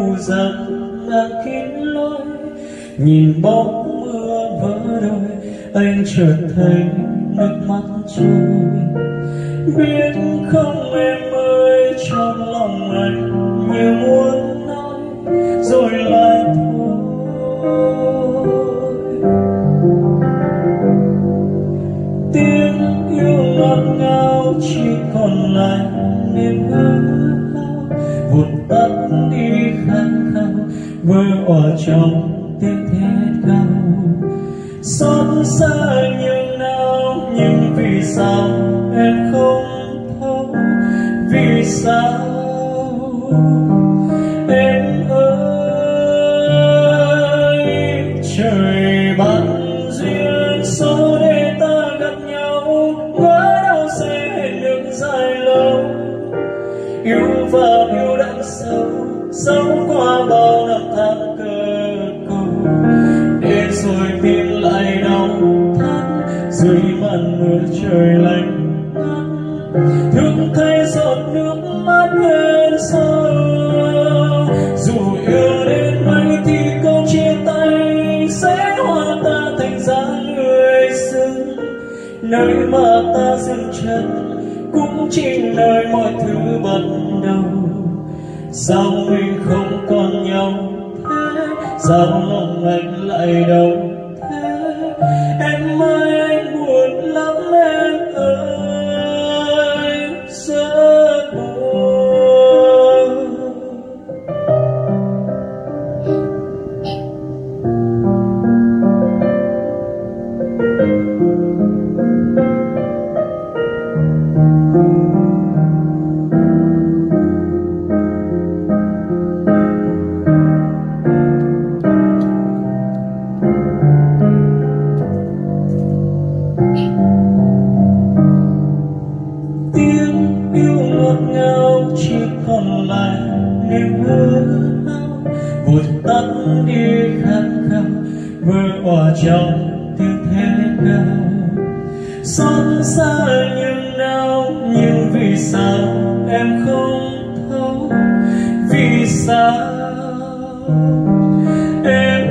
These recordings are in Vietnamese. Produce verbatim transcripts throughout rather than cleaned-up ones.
dần đang kín lối. Nhìn bóng mưa vỡ đôi, anh chợt thấy nước mắt trôi. Biết không em ơi, trong lòng anh như muốn nói rồi lại thôi. Tiếng yêu ngọt ngào chỉ còn lại niềm hư hao, vụt tắt đi khát khao vỡ òa trong tiếng thét gào. Xót xa nhưng nào, nhưng vì sao em không thấu? Vì sao em ơi? Trời ban duyên số để ta gặp nhau, ngỡ đâu sẽ hẹn được dài lâu. Yêu và yêu đậm sâu, sâu qua bao năm tháng cơ cầu. Để rồi tìm lại đau thắt dưới màn mưa trời lạnh ngắt. Thương thấy giọt nước mắt bên sâu. Dù yêu đến mấy thì câu chia tay sẽ hóa ta thành dáng người xứng. Nơi mà ta dừng chân cũng chỉ nơi mọi thứ bắt đầu. Sao mình không còn nhau thế? Sao lòng anh lại đau thế? Em ơi anh buồn lắm em ơi, rất buồn. Tiếng yêu ngọt ngào chỉ còn lại niềm hư hao, vụt tắt đi khát khao vỡ òa trong tiếng thét gào. Xót xa nhưng nào, nhưng vì sao em không thấu? Vì sao em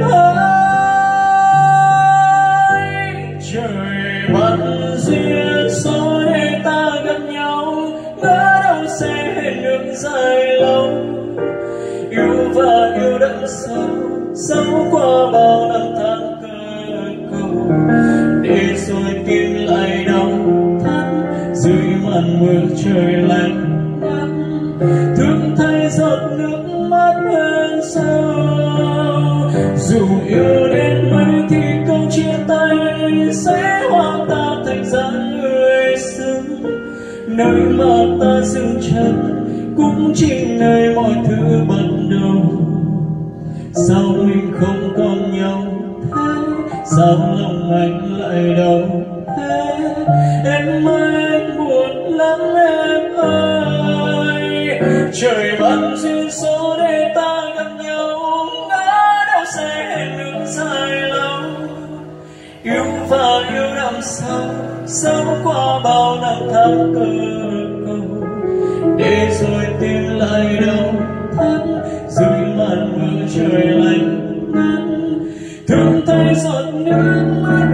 ơi? Trời ban duyên số để ta gặp nhau, ngỡ đâu sẽ hẹn được dài lâu. Yêu và yêu đậm sâu, sâu qua bao năm tháng cơ cầu. Để rồi tìm lại đau thắt dưới màn mưa trời lạnh ngắt. Thương thấy giọt nước mắt bên sâu. Dù yêu đến mấy thì câu chia tay sẽ hóa ta thành dáng người xứng. Nơi mà ta dừng chân cũng chỉ nơi mọi thứ bắt đầu. Sao mình không còn nhau thế? Sao lòng anh lại đau thế? Em ơi anh buồn lắm em ơi. Trời ban duyên số để ta gặp nhau, ngỡ đâu sẽ hẹn được dài lâu. Yêu và yêu đậm sâu, sâu qua bao năm tháng cơ cầu. Để rồi tìm lại đau thắt dưới màn mưa trời lạnh ngắt. Thương thấy giọt nước mắt